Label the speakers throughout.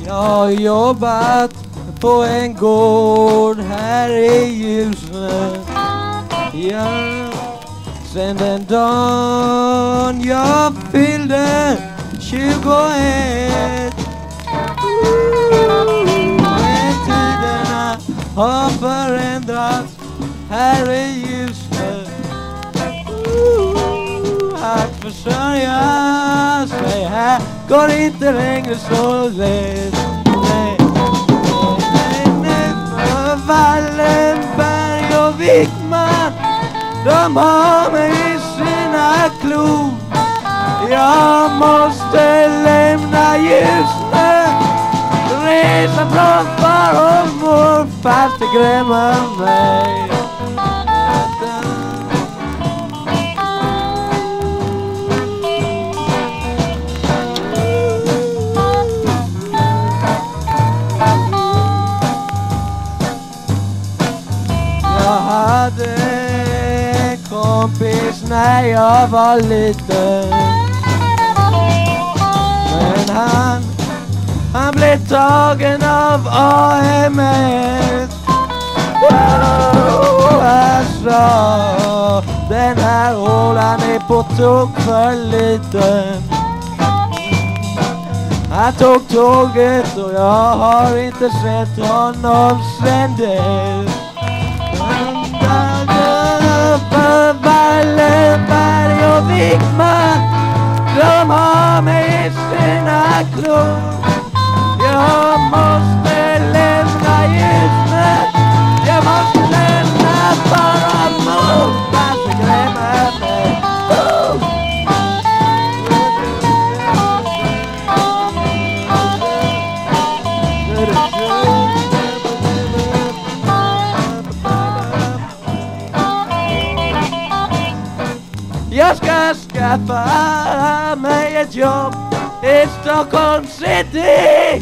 Speaker 1: Jag har jobbat på en gård här i Ljusne. Ja, sen den dagen jag fyllde 21. Men tiderna har förändrats här i Ljusne. Att försörja sig här går inte längre så lätt. För Wallenberg och Wickman, de har mig i sina klor. Jag måste lämna Ljusne, resa från far och mor, fast det grämer mig. Jag hade en kompis när jag var liten. Men han blev tagen av AMS. Jag sa, den här hålan är på tok för liten. Han tog tåget och jag har inte sett honom sen dess. För Wallenberg och Wickman, de har mig i sina klor. Jag måste lämna Ljusne, jag måste lämna bara mor, fast det grämer mig. Jag ska skaffa mig ett jobb i Stockholm City.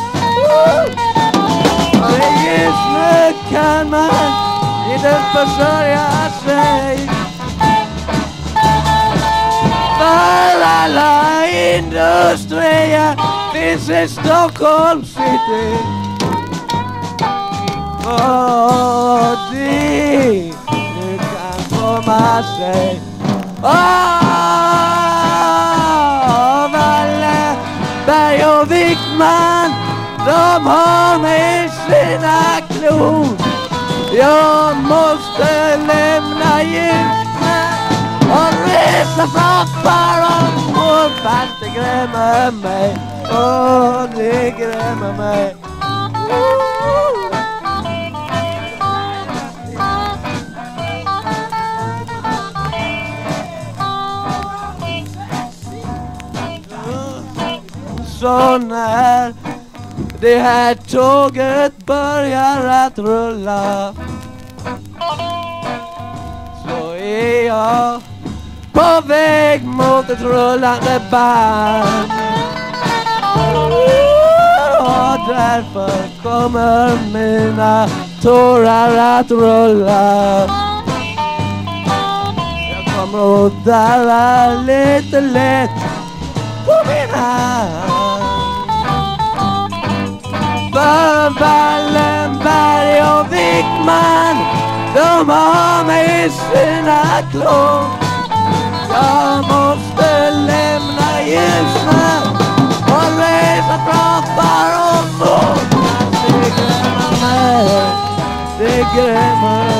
Speaker 1: I Ljusne kan man inte försörja sig. För alla industrier finns i Stockholm City. Och det nu kan komma sig. Wallenberg och Wickman, de har mig i sina klor. Jag måste lämna Ljusne och resa från far och mor, fast det grämer mig. Det grämer mig. Så när det här tåget börjar att rulla, så är jag på väg mot ett rullande band. Och därför kommer mina tårar att rulla. Jag kommer att darra lite lätt på min hand. För Wallenberg och Wickman, de har mig i sina klor. Jag måste lämna Ljusne och resa från far och mor. Det grämer mig, det grämer.